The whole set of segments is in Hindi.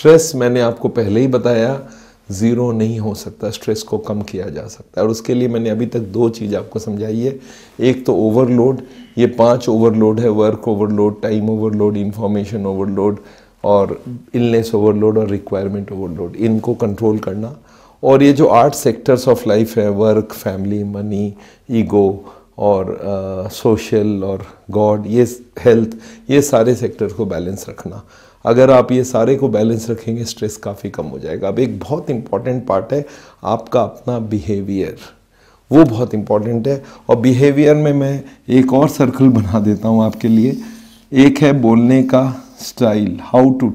स्ट्रेस मैंने आपको पहले ही बताया ज़ीरो नहीं हो सकता, स्ट्रेस को कम किया जा सकता है। और उसके लिए मैंने अभी तक 2 चीज़ आपको समझाई है। एक तो ओवरलोड, ये 5 ओवरलोड है, work overload, time overload, information overload और इलनेस ओवरलोड और रिक्वायरमेंट ओवरलोड, इनको कंट्रोल करना। और ये जो 8 सेक्टर्स ऑफ लाइफ है, वर्क, फैमिली, मनी, ईगो और सोशल और गॉड, ये हेल्थ, ये सारे सेक्टर को बैलेंस रखना। अगर आप ये सारे को बैलेंस रखेंगे स्ट्रेस काफ़ी कम हो जाएगा। अब एक बहुत इंपॉर्टेंट पार्ट है आपका अपना बिहेवियर, वो बहुत इंपॉर्टेंट है। और बिहेवियर में मैं एक और सर्कल बना देता हूँ आपके लिए। एक है बोलने का स्टाइल, हाउ टू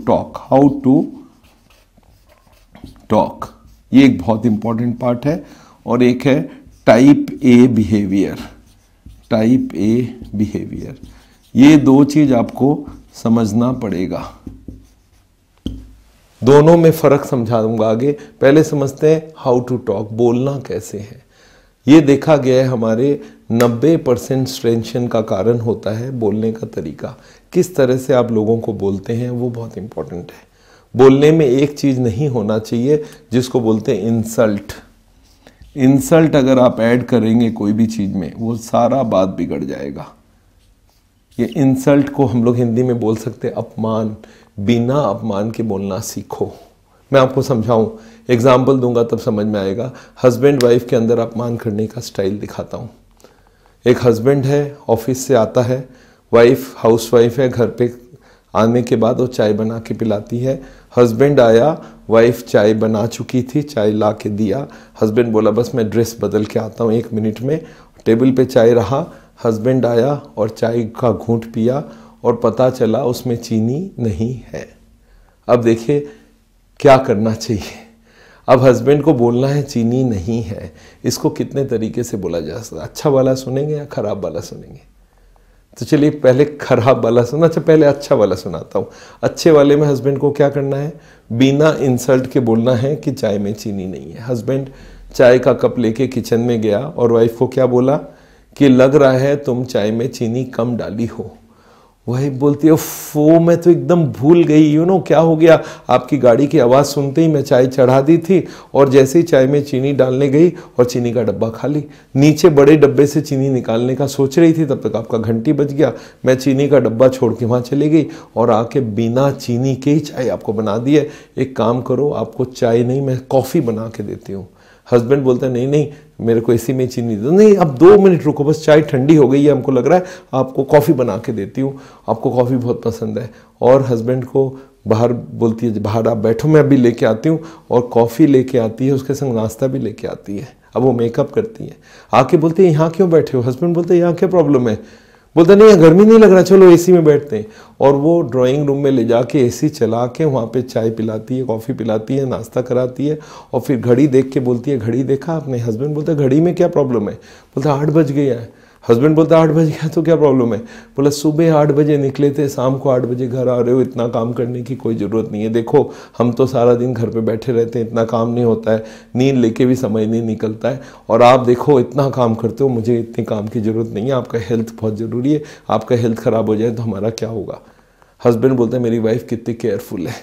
टॉक, ये एक बहुत इंपॉर्टेंट पार्ट है। और एक है टाइप ए बिहेवियर, ये 2 चीज़ आपको समझना पड़ेगा। दोनों में फ़र्क समझाऊंगा आगे। पहले समझते हैं हाउ टू टॉक, बोलना कैसे है। ये देखा गया है हमारे 90% टेंशन का कारण होता है बोलने का तरीका। किस तरह से आप लोगों को बोलते हैं वो बहुत इंपॉर्टेंट है। बोलने में एक चीज़ नहीं होना चाहिए जिसको बोलते हैं इंसल्ट अगर आप ऐड करेंगे कोई भी चीज़ में, वो सारा बात बिगड़ जाएगा। ये इंसल्ट को हम लोग हिंदी में बोल सकते हैं अपमान। बिना अपमान के बोलना सीखो। मैं आपको समझाऊं, एग्जाम्पल दूंगा तब समझ में आएगा। हस्बैंड वाइफ के अंदर अपमान करने का स्टाइल दिखाता हूं। एक हस्बैंड है, ऑफिस से आता है, वाइफ हाउसवाइफ है, घर पे आने के बाद वो चाय बना के पिलाती है। हस्बैंड आया, वाइफ चाय बना चुकी थी, चाय ला के दिया। हस्बैंड बोला बस मैं ड्रेस बदल के आता हूँ 1 मिनट में। टेबल पे चाय रहा, हस्बैंड आया और चाय का घूंट पिया और पता चला उसमें चीनी नहीं है। अब देखिए क्या करना चाहिए। अब हस्बैंड को बोलना है चीनी नहीं है। इसको कितने तरीके से बोला जा सकता है? अच्छा वाला सुनेंगे या खराब वाला सुनेंगे? तो चलिए पहले खराब वाला सुना, अच्छा पहले अच्छा वाला सुनाता हूँ। अच्छे वाले में हस्बैंड को क्या करना है? बिना इंसल्ट के बोलना है कि चाय में चीनी नहीं है। हस्बैंड चाय का कप लेके किचन में गया और वाइफ को क्या बोला कि लग रहा है तुम चाय में चीनी कम डाली हो। वही बोलती है फो मैं तो एकदम भूल गई, क्या हो गया? आपकी गाड़ी की आवाज़ सुनते ही मैं चाय चढ़ा दी थी और जैसे ही चाय में चीनी डालने गई और चीनी का डब्बा खाली। नीचे बड़े डब्बे से चीनी निकालने का सोच रही थी, तब तक आपका घंटी बज गया। मैं चीनी का डब्बा छोड़ के वहाँ चली गई और आके बिना चीनी के ही चाय आपको बना दी है। एक काम करो, आपको चाय नहीं मैं कॉफ़ी बना के देती हूँ। हस्बैंड बोलता है नहीं मेरे को इसी में चीनी दो। नहीं अब 2 मिनट रुको, बस चाय ठंडी हो गई है, हमको लग रहा है आपको कॉफ़ी बना के देती हूँ, आपको कॉफ़ी बहुत पसंद है। और हस्बैंड को बाहर बोलती है बाहर आप बैठो मैं अभी लेके आती हूँ, और कॉफ़ी लेके आती है, उसके संग नाश्ता भी लेके आती है। अब वो मेकअप करती है, आके बोलती है यहाँ क्यों बैठे हो? हस्बैंड बोलते हैं यहाँ क्या प्रॉब्लम है? बोलता नहीं गर्मी नहीं लग रहा, चलो एसी में बैठते हैं। और वो ड्राइंग रूम में ले जाके एसी चला के वहाँ पे चाय पिलाती है, कॉफ़ी पिलाती है, नाश्ता कराती है और फिर घड़ी देख के बोलती है घड़ी देखा आपने? हस्बैंड बोलता है घड़ी में क्या प्रॉब्लम है? बोलता 8 बज गया है। हस्बैंड बोलता 8 बज गया तो क्या प्रॉब्लम है? बोला सुबह 8 बजे निकले थे, शाम को 8 बजे घर आ रहे हो, इतना काम करने की कोई ज़रूरत नहीं है। देखो हम तो सारा दिन घर पे बैठे रहते हैं, इतना काम नहीं होता है, नींद लेके भी समय नहीं निकलता है, और आप देखो इतना काम करते हो, मुझे इतने काम की ज़रूरत नहीं है, आपका हेल्थ बहुत ज़रूरी है, आपका हेल्थ ख़राब हो जाए तो हमारा क्या होगा? हस्बैंड बोलते हैं मेरी वाइफ कितनी केयरफुल है।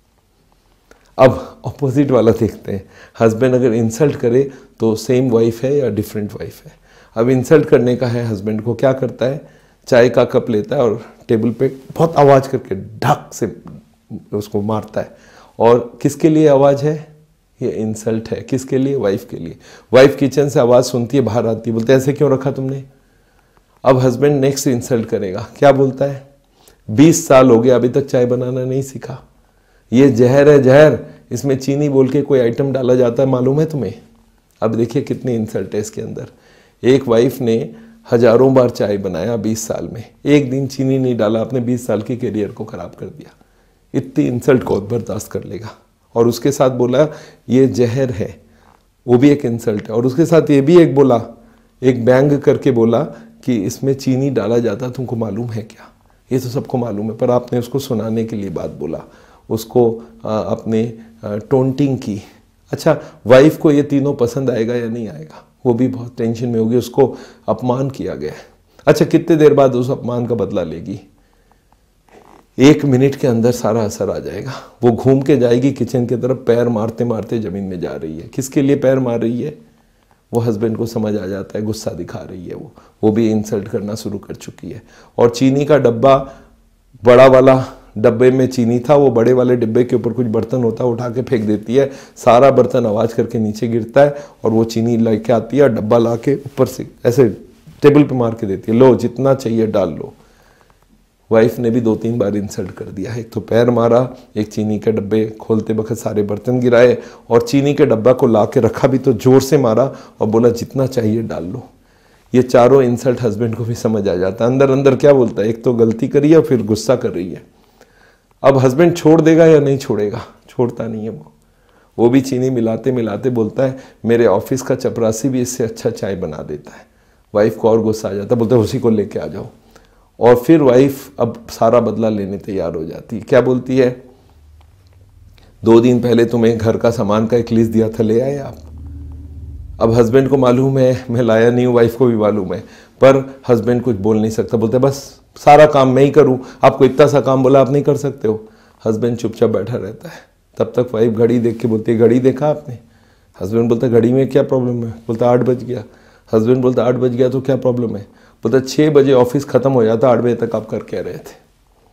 अब अपोजिट वाला देखते हैं, हस्बैंड अगर इंसल्ट करे तो सेम वाइफ है या डिफरेंट वाइफ है? अब इंसल्ट करने का है, हस्बैंड को क्या करता है, चाय का कप लेता है और टेबल पे बहुत आवाज़ करके ढक से उसको मारता है। और किसके लिए आवाज़ है? ये इंसल्ट है। किसके लिए? वाइफ के लिए। वाइफ किचन से आवाज़ सुनती है, बाहर आती है, बोलते है ऐसे क्यों रखा तुमने? अब हस्बैंड नेक्स्ट इंसल्ट करेगा, क्या बोलता है? 20 साल हो गए अभी तक चाय बनाना नहीं सीखा, ये जहर है जहर, इसमें चीनी बोल के कोई आइटम डाला जाता है मालूम है तुम्हें? अब देखिए कितनी इंसल्ट है इसके अंदर। एक वाइफ ने हजारों बार चाय बनाया 20 साल में, एक दिन चीनी नहीं डाला, अपने 20 साल के करियर को खराब कर दिया। इतनी इंसल्ट कौन बर्दाश्त कर लेगा? और उसके साथ बोला ये जहर है, वो भी एक इंसल्ट है। और उसके साथ ये भी एक बोला, एक बैंग करके बोला कि इसमें चीनी डाला जाता, तुमको मालूम है क्या? ये तो सबको मालूम है, पर आपने उसको सुनाने के लिए बात बोला, उसको अपने टोंटिंग की। अच्छा वाइफ को ये तीनों पसंद आएगा या नहीं आएगा? वो भी बहुत टेंशन में होगी, उसको अपमान किया गया है। अच्छा कितने देर बाद उस अपमान का बदला लेगी? 1 मिनट के अंदर सारा असर आ जाएगा। वो घूम के जाएगी किचन की तरफ, पैर मारते मारते ज़मीन में जा रही है। किसके लिए पैर मार रही है? वो हस्बैंड को समझ आ जाता है, गुस्सा दिखा रही है, वो भी इंसल्ट करना शुरू कर चुकी है। और चीनी का डब्बा, बड़ा वाला डब्बे में चीनी था, वो बड़े वाले डिब्बे के ऊपर कुछ बर्तन होता है, उठा के फेंक देती है। सारा बर्तन आवाज़ करके नीचे गिरता है और वो चीनी लेके आती है, डब्बा ला के ऊपर से ऐसे टेबल पे मार के देती है, लो जितना चाहिए डाल लो। वाइफ ने भी 2-3 बार इंसल्ट कर दिया है। एक तो पैर मारा, एक चीनी के डब्बे खोलते वक्त सारे बर्तन गिराए, और चीनी के डब्बा को ला के रखा भी तो जोर से मारा और बोला जितना चाहिए डाल लो। ये चारों इंसल्ट हस्बैंड को भी समझ आ जाता है। अंदर अंदर क्या बोलता है, एक तो गलती करी है और फिर गुस्सा कर रही है। अब हस्बैंड छोड़ देगा या नहीं छोड़ेगा? छोड़ता नहीं है वो भी चीनी मिलाते मिलाते बोलता है मेरे ऑफिस का चपरासी भी इससे अच्छा चाय बना देता है। वाइफ को और गुस्सा आ जाता है, बोलता है उसी को लेके आ जाओ। और फिर वाइफ अब सारा बदला लेने तैयार हो जाती है। क्या बोलती है, 2 दिन पहले तुम्हें घर का सामान का एक लिस्ट दिया था, ले आए आप? अब हस्बैंड को मालूम है मैं लाया नहीं हूँ, वाइफ को भी मालूम है, पर हस्बैंड कुछ बोल नहीं सकता, बोलते बस सारा काम मैं ही करूँ, आपको इतना सा काम बोला आप नहीं कर सकते हो। हस्बैंड चुपचाप बैठा रहता है। तब तक वाइफ घड़ी देख के बोलती है घड़ी देखा आपने? हस्बैंड बोलता है घड़ी में क्या प्रॉब्लम है? बोलता 8 बज गया। हस्बैंड बोलता 8 बज गया तो क्या प्रॉब्लम है? बोलता 6 बजे ऑफिस खत्म हो जाता, 8 बजे तक आप कर क्या रहे थे?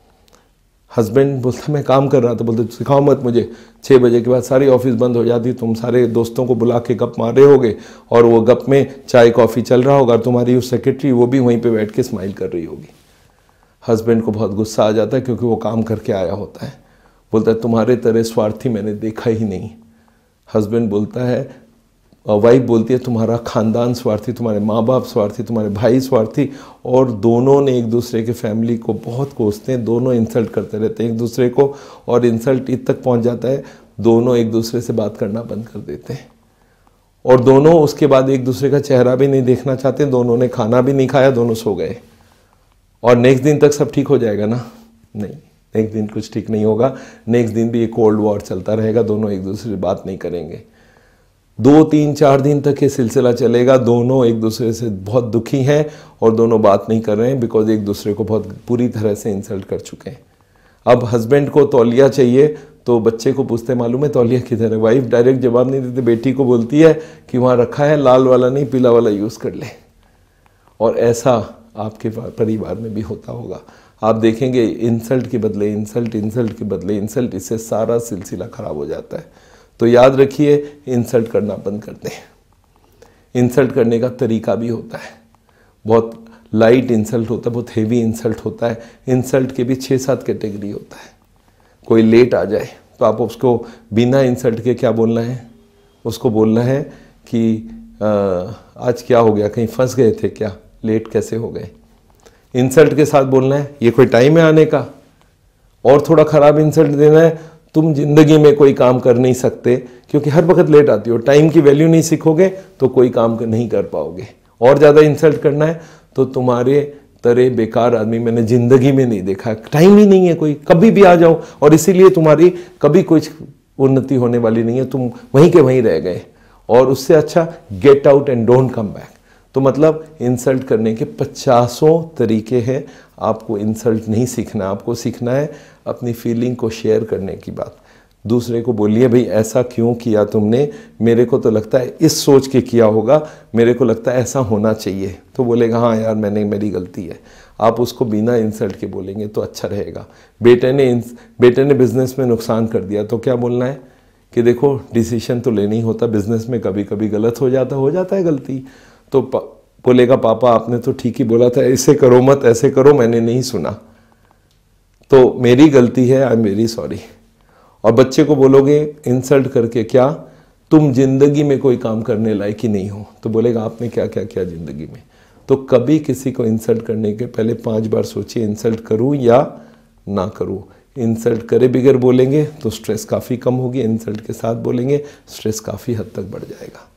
हस्बैंड बोलता मैं काम कर रहा था। बोलते सिखाओ मत मुझे, 6 बजे के बाद सारी ऑफिस बंद हो जाती, तुम सारे दोस्तों को बुला के गप मार रहे होगे और वो गप में चाय कॉफ़ी चल रहा होगा, तुम्हारी उस सेक्रेटरी वो भी वहीं पे बैठ के स्माइल कर रही होगी। हस्बैंड को बहुत गुस्सा आ जाता है क्योंकि वो काम करके आया होता है। बोलता है तुम्हारे तरह स्वार्थी मैंने देखा ही नहीं। हस्बैंड बोलता है, वाइफ बोलती है तुम्हारा खानदान स्वार्थी, तुम्हारे माँ बाप स्वार्थी, तुम्हारे भाई स्वार्थी, और दोनों ने एक दूसरे के फैमिली को बहुत कोसते हैं, दोनों इंसल्ट करते रहते हैं एक दूसरे को, और इंसल्ट इत तक पहुँच जाता है दोनों एक दूसरे से बात करना बंद कर देते हैं। और दोनों उसके बाद एक दूसरे का चेहरा भी नहीं देखना चाहते, दोनों ने खाना भी नहीं खाया, दोनों सो गए। और नेक्स्ट दिन तक सब ठीक हो जाएगा ना? नहीं, नेक्स्ट दिन कुछ ठीक नहीं होगा। नेक्स्ट दिन भी एक कोल्ड वॉर चलता रहेगा, दोनों एक दूसरे से बात नहीं करेंगे। 2, 3, 4 दिन तक ये सिलसिला चलेगा। दोनों एक दूसरे से बहुत दुखी हैं और दोनों बात नहीं कर रहे हैं बिकॉज एक दूसरे को बहुत बुरी तरह से इंसल्ट कर चुके हैं। अब हस्बैंड को तौलिया चाहिए तो बच्चे को पूछते मालूम है तौलिया किधर है? वाइफ डायरेक्ट जवाब नहीं देती, बेटी को बोलती है कि वहाँ रखा है, लाल वाला नहीं पीला वाला यूज़ कर ले। और ऐसा आपके परिवार में भी होता होगा। आप देखेंगे इंसल्ट के बदले इंसल्ट, इंसल्ट के बदले इंसल्ट, इससे सारा सिलसिला खराब हो जाता है। तो याद रखिए इंसल्ट करना बंद कर दें। इंसल्ट करने का तरीका भी होता है, बहुत लाइट इंसल्ट होता है, बहुत हेवी इंसल्ट होता है। इंसल्ट के भी 6-7 कैटेगरी होता है। कोई लेट आ जाए तो आप उसको बिना इंसल्ट के क्या बोलना है? उसको बोलना है कि आज क्या हो गया, कहीं फंस गए थे क्या, लेट कैसे हो गए? इंसल्ट के साथ बोलना है ये कोई टाइम है आने का। और थोड़ा ख़राब इंसल्ट देना है, तुम जिंदगी में कोई काम कर नहीं सकते क्योंकि हर वक्त लेट आती हो, टाइम की वैल्यू नहीं सीखोगे तो कोई काम नहीं कर पाओगे। और ज़्यादा इंसल्ट करना है तो तुम्हारे तरह बेकार आदमी मैंने ज़िंदगी में नहीं देखा, टाइम ही नहीं है कोई, कभी भी आ जाओ और इसीलिए तुम्हारी कभी कुछ उन्नति होने वाली नहीं है, तुम वहीं के वहीं रह गए। और उससे अच्छा get out and don't come back. तो मतलब इंसल्ट करने के 50 तरीके हैं। आपको इंसल्ट नहीं सीखना, आपको सीखना है अपनी फीलिंग को शेयर करने की बात। दूसरे को बोलिए भाई ऐसा क्यों किया तुमने, मेरे को तो लगता है इस सोच के किया होगा, मेरे को लगता है ऐसा होना चाहिए। तो बोलेगा हाँ यार मेरी गलती है। आप उसको बिना इंसल्ट के बोलेंगे तो अच्छा रहेगा। बेटे ने बिजनेस में नुकसान कर दिया तो क्या बोलना है कि देखो डिसीजन तो लेना ही होता, बिजनेस में कभी कभी गलत हो जाता है गलती। तो बोलेगा पापा आपने तो ठीक ही बोला था, ऐसे करो मत ऐसे करो, मैंने नहीं सुना, तो मेरी गलती है, आई एम वेरी सॉरी। और बच्चे को बोलोगे इंसल्ट करके क्या, तुम जिंदगी में कोई काम करने लायक ही नहीं हो, तो बोलेगा आपने क्या क्या किया जिंदगी में। तो कभी किसी को इंसल्ट करने के पहले 5 बार सोचिए इंसल्ट करूं या ना करूं। इंसल्ट करे बगैर बोलेंगे तो स्ट्रेस काफ़ी कम होगी, इंसल्ट के साथ बोलेंगे स्ट्रेस काफ़ी हद तक बढ़ जाएगा।